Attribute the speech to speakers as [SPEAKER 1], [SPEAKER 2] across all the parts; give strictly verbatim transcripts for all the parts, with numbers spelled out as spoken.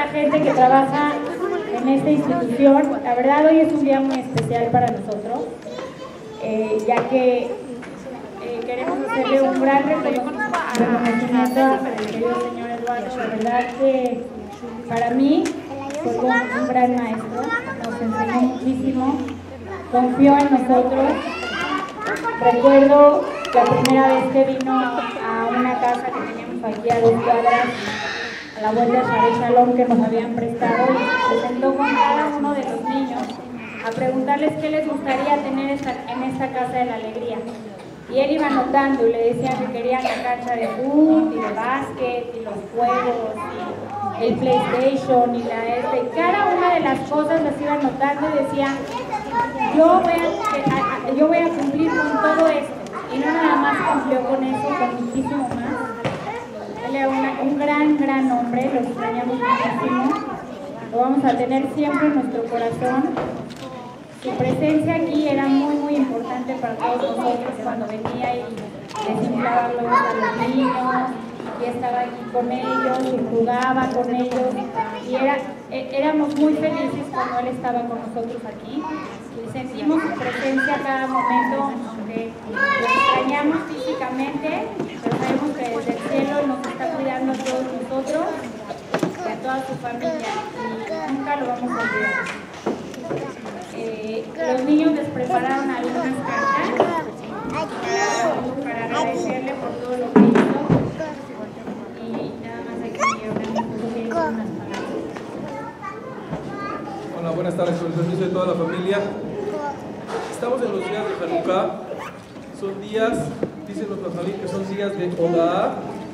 [SPEAKER 1] gente que trabaja en esta institución. La verdad, hoy es un día muy especial para nosotros, eh, ya que eh, queremos hacerle un gran reconocimiento al querido señor Eduardo. La verdad que para mí fue como un gran maestro, nos enseñó muchísimo, confió en nosotros. Recuerdo la primera vez que vino a una casa que teníamos aquí a dos cuadras, a la vuelta de Share Shalom, que nos habían prestado, y se sentó con cada uno de los niños a preguntarles qué les gustaría tener esta, en esta casa de la alegría. Y él iba anotando y le decían que querían la cancha de fútbol y de básquet y los juegos y el PlayStation y la este. Y cada una de las cosas las iba anotando y decía, yo voy a, yo voy a cumplir con todo esto. Y no nada más cumplió con eso, con muchísimo más. Él era una, un gran, gran hombre, lo extrañamos muchísimo. Lo vamos a tener siempre en nuestro corazón. Su presencia aquí era muy, muy importante para todos nosotros cuando venía y les inflaba globos a los niños, y estaba aquí con ellos, y jugaba con ellos, y era, éramos muy felices cuando él estaba con nosotros aquí. Y sentimos su presencia a cada momento, aunque lo extrañamos físicamente, pero sabemos que desde el cielo nos está cuidando a todos nosotros y a toda su familia, y nunca lo vamos a olvidar. Eh, los niños les prepararon algunas cartas para, para agradecerle por todo lo que hizo, y nada más hay que decir unas palabras.
[SPEAKER 2] Hola, buenas tardes, con el permiso de toda la familia. Estamos en los días de Hanukkah. Son días, dicen los familias, que son días de Odaá,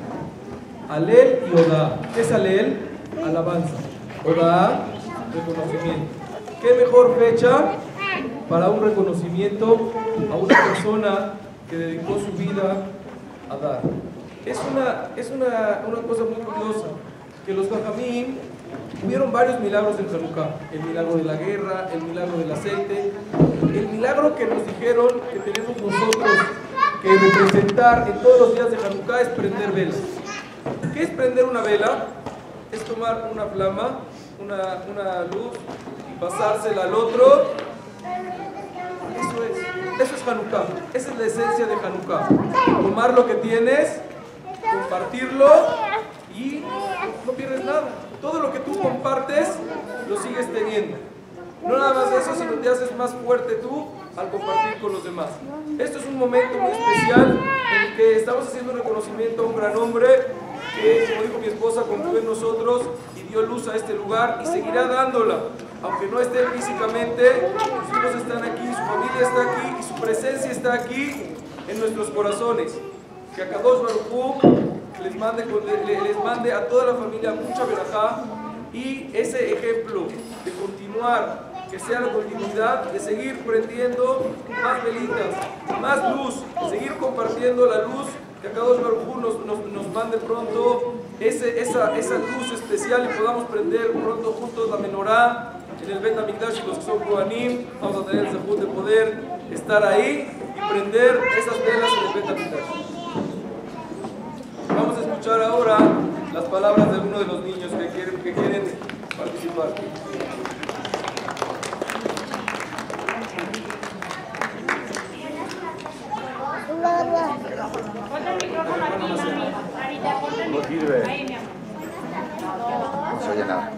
[SPEAKER 2] Alel y Odaá. ¿Qué es Alel? Alabanza. Odaá, reconocimiento. ¿Qué mejor fecha para un reconocimiento a una persona que dedicó su vida a dar? Es una, es una, una cosa muy curiosa, que los Jajamim hubieron varios milagros en Hanukkah. El milagro de la guerra, el milagro del aceite, el milagro que nos dijeron que tenemos nosotros que representar en todos los días de Hanukkah es prender velas. ¿Qué es prender una vela? Es tomar una flama, una, una luz, pasársela al otro. Eso es, eso es Hanukkah, esa es la esencia de Hanukkah. Tomar lo que tienes, compartirlo y no pierdes nada. Todo lo que tú compartes, lo sigues teniendo. No nada más eso, sino te haces más fuerte tú al compartir con los demás. Esto es un momento muy especial en el que estamos haciendo un reconocimiento a un gran hombre que, como dijo mi esposa, confió en nosotros y dio luz a este lugar y seguirá dándola. Aunque no esté físicamente, sus hijos están aquí, su familia está aquí y su presencia está aquí en nuestros corazones. Que Akadosh Baruj Hu les mande, les mande a toda la familia mucha verajá, y ese ejemplo de continuar, que sea la continuidad de seguir prendiendo más velitas, más luz, de seguir compartiendo la luz, que Akadosh Baruj Hu nos, nos, nos mande pronto ese, esa, esa luz especial y podamos prender pronto juntos la menorá en el Bet HaMikdash. Y los que son Kohanim, vamos a tener el zehut de poder estar ahí y prender esas velas en el Bet HaMikdash. Vamos a escuchar ahora las palabras de uno de los niños que quieren, que quieren participar.
[SPEAKER 1] Ponte el micrófono aquí, mami. Marita, ponte el micrófono. Ahí, mi amor.
[SPEAKER 3] No se oye nada.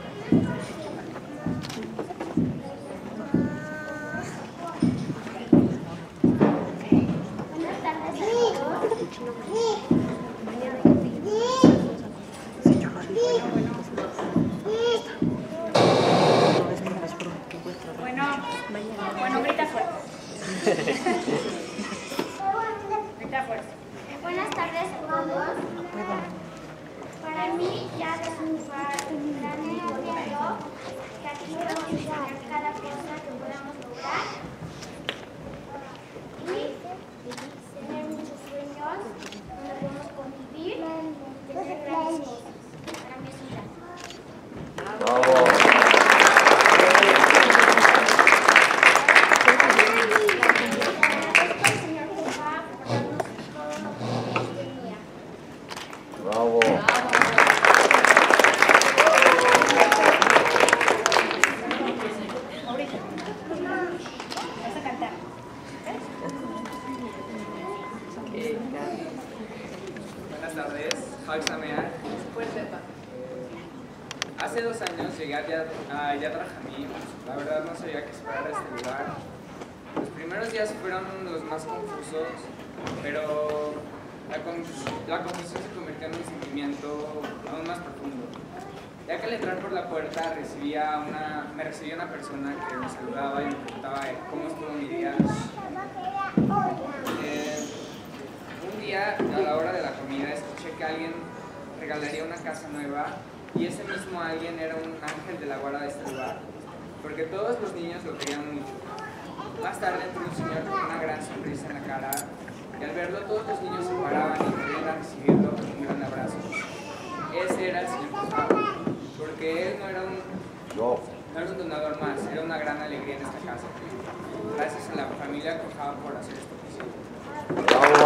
[SPEAKER 1] Bueno, bueno, grita fuerte. Grita fuerte.
[SPEAKER 4] Buenas tardes a todos. Para mí ya es un gran orgullo que aquí podemos enseñar cada cosa que podamos lograr y tener muchos sueños donde podemos convivir y tener grandes cosas. Para mí es un gran.
[SPEAKER 3] Bravo.
[SPEAKER 5] Hace dos años llegué a Yad a Yad Rajamim. La verdad no sabía qué esperar de este lugar. Los primeros días fueron los más confusos, pero la, confus la confusión se convirtió en un sentimiento aún más profundo. Ya que al entrar por la puerta recibía una, me recibía una persona que me saludaba y me preguntaba cómo estuvo mi día. Eh, un día, a la hora de la comida, escuché que alguien regalaría una casa nueva y ese mismo alguien era un ángel de la guarda de este lugar, porque todos los niños lo querían mucho. Más tarde entró un señor con una gran sonrisa en la cara y al verlo todos los niños se paraban y corrían a recibirlo con un gran abrazo. Ese era el señor Cojado, porque él no era, un, no era un donador más, era una gran alegría en esta casa. Gracias a la familia Cojado por hacer esto posible. ¡Bravo!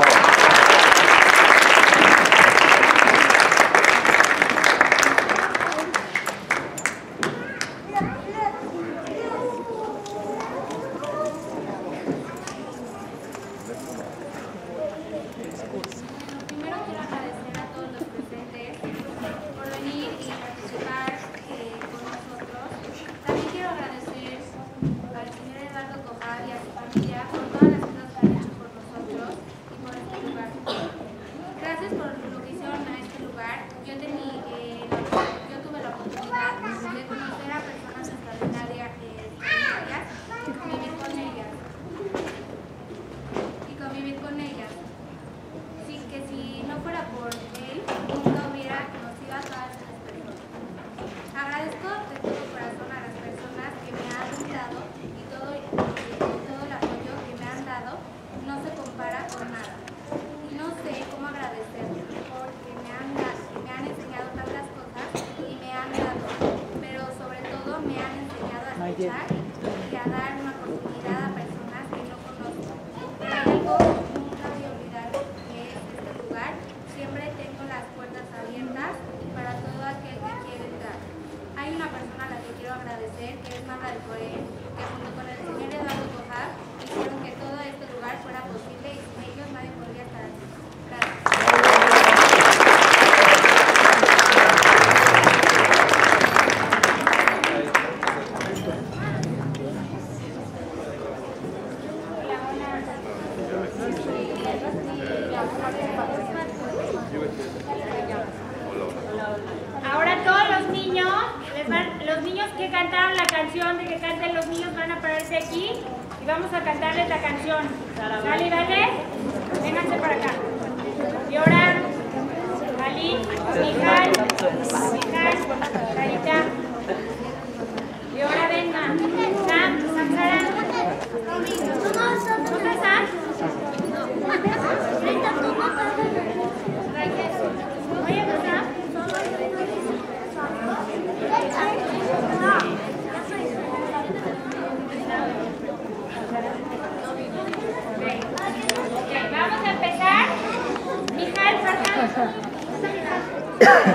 [SPEAKER 6] y a dar una oportunidad a personas que no conozco. Pero hay algo que nunca voy a olvidar, que es este lugar. Siempre tengo las puertas abiertas para todo aquel que quiere entrar. Hay una persona a la que quiero agradecer, que es Magda del Cohen, que junto con el señor Eduardo Cojar hicieron que todo este lugar fuera posible y sin ellos nadie podría estar aquí. Gracias.
[SPEAKER 1] Ahora todos los niños, les van, los niños que cantaron la canción de que canten los niños van a pararse aquí y vamos a cantarles la canción. ¿Sale, vale? Vénganse para acá. Y ahora, Ali, Mijal, Mijal, Carita. Y ahora venga, Sam, Sam Sara. ¿No está Sam? Oye, ¿no Sam? Okay, vamos a empezar. Mijal, Farhan.